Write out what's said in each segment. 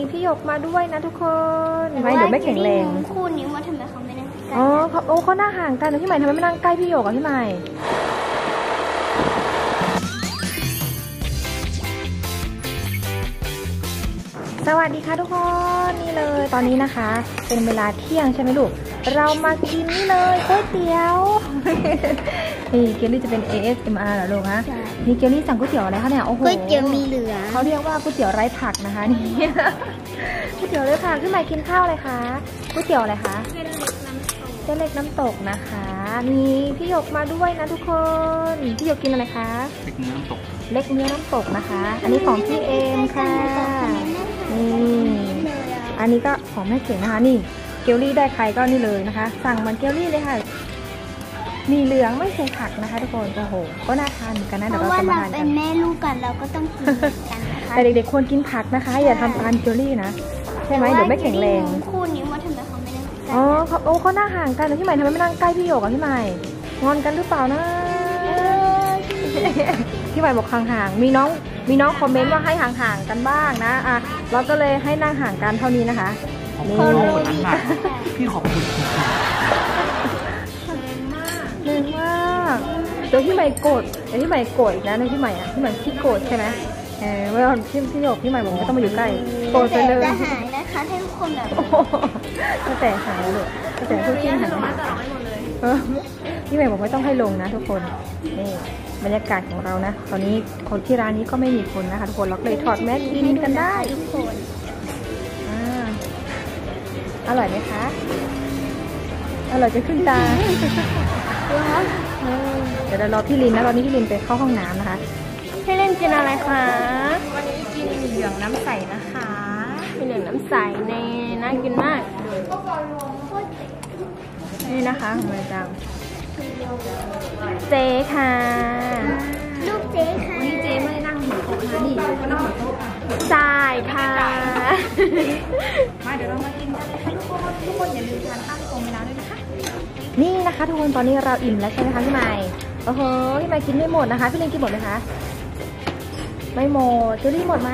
พี่หยกมาด้วยนะทุกคนไม่เดี๋ยวไม่แข็งแรงคู่นี้ว่าทำไมเขาไม่นั่งใกล้เขาหน้าห่างกันนะพี่ใหม่ทำไมไม่นั่งใกล้พี่หยกอ่ะพี่ใหม่สวัสดีค่ะทุกคนนี่เลยตอนนี้นะคะเป็นเวลาเที่ยงใช่ไหมลูกเรามากินนี่เลยก๋วยเตี๋ยวนี่เกลลี่จะเป็น ASMR เหรอลูกฮะนี่เกลลี่สั่งก๋วยเตี๋ยวอะไรคะเนี่ยโอ้โหก๋วยเตี๋ยวมีเหลือเขาเรียกว่าก๋วยเตี๋ยวไร้ผักนะคะนี่ก๋วยเตี๋ยวไร้ผักพี่ใหม่กินข้าวอะไรคะก๋วยเตี๋ยวอะไรคะเส้นเล็กน้ำตกนะคะนี่พี่หยกมาด้วยนะทุกคนพี่หยกกินอะไรคะเล็กเนื้อน้ำตกเล็กเนื้อน้ำตกนะคะอันนี้ของพี่เอมค่ะนี่อันนี้ก็ของแม่เก๋นะคะนี่เกลลี่ได้ใครก็นี่เลยนะคะสั่งเหมือนเกลลี่เลยค่ะมีเหลืองไม่ใส่ผักนะคะทุกคนโอ้โหก็น่าทานเหมือนกันนะเดี๋ยวเราจะมาทานกันเป็นแม่ลูกกันเราก็ต้องกินกันนะคะแต่เด็กๆควรกินผักนะคะอย่าทำตามเกลลี่นะใช่ไหมเดี๋ยวไม่แข็งแรงคู่นี้ว่าทำไมเขาไม่นั่งใกล้เขาหน้าห่างกันนะพี่ใหม่ทำไมไม่นั่งใกล้พี่หยกอ่ะพี่ใหม่งอนกันหรือเปล่านะพี่ใหม่บอกห่างๆมีน้องคอมเมนต์ว่าให้ห่างๆกันบ้างนะเราก็เลยให้นั่งห่างกันเท่านี้นะคะนี่พี่ขอบคุณแรงมากเดี๋ยวพี่ใหม่โกรธพี่ใหม่โกรธอีกนะในพี่ใหม่พี่ใหม่ขี้โกรธใช่ไหมเวลาพี่หยกพี่ใหม่บอกไม่ต้องมาอยู่ใกล้โกรธไปเลยจะหายนะคะให้ทุกคนแบบก็แต่หายเลยก็แต่ทุกที่หายพี่ใหม่บอกไม่ต้องให้ลงนะทุกคนนี่บรรยากาศของเรานะตอนนี้คนที่ร้านนี้ก็ไม่มีคนนะคะทุกคนเราเลยถอดแมสกินกันได้ทุกคนอร่อยไหมคะอร่อยจะขึ้นตาเดี๋ยวเรารอพี่ลินนะตอนนี้พี่ลินไปเข้าห้องน้ำนะคะพี่ลินกินอะไรคะวันนี้กินเหลืองน้ำใสนะคะเหลืองน้ำใสเน่น่ากินมากนี่นะคะของเราจังเจ๊ค่ะลูกเจ๊ค่ะวันนี้เจ๊ไม่ได้นั่งหัวโต๊ะนะนี่ก็นั่งหัวโต๊ะใช่ค่ะมาเดี๋ยวเรามากินกันเลยค่ะทุกคนอย่าลืมทานข้าวตรงเวลาด้วยนะคะนี่นะคะทุกคนตอนนี้เราอิ่มแล้วใช่ไหมคะพี่ใหม่โอ้โหพี่ใหม่กินไม่หมดนะคะพี่ลินกินหมดไหมคะไม่หมดเจอรี่หมดไหม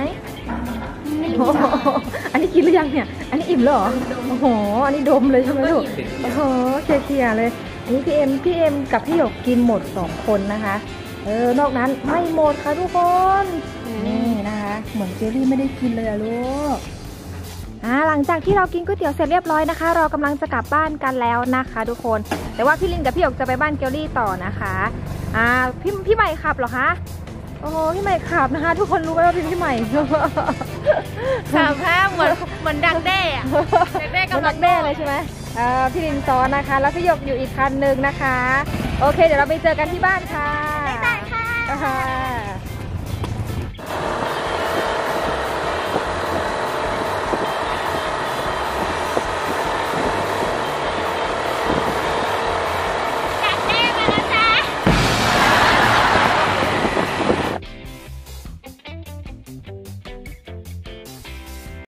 อันนี้กินหรือยังเนี่ยอันนี้อิ่มแล้วเหรอโอ้โหอันนี้ดมเลยใช่ไหมลูกโอ้โหเคลียร์เลยอันนี้พี่เอ็มกับพี่หยกกินหมด2คนนะคะนอกนั้นไม่หมดค่ะทุกคนนี่นะคะเหมือนเจลลี่ไม่ได้กินเลยอะลูกหลังจากที่เรากินก๋วยเตี๋ยวเสร็จเรียบร้อยนะคะเรากำลังจะกลับบ้านกันแล้วนะคะทุกคนแต่ว่าพี่ลินกับพี่หยกจะไปบ้านเกลลี่ต่อนะคะพี่ใหม่ขับเหรอคะโอ้โหพี่ใหม่ขับนะคะทุกคนรู้ไหมว่าพี่ใหม่ขับแค่เหมือนดักแด้อะดักแด้กับดักแด้เลยใช่ไหมพี่ลินซ้อนนะคะแล้วพี่หยกอยู่อีกคันหนึ่งนะคะโอเคเดี๋ยวเราไปเจอกันที่บ้านค่ะบ๊ายบายค่ะ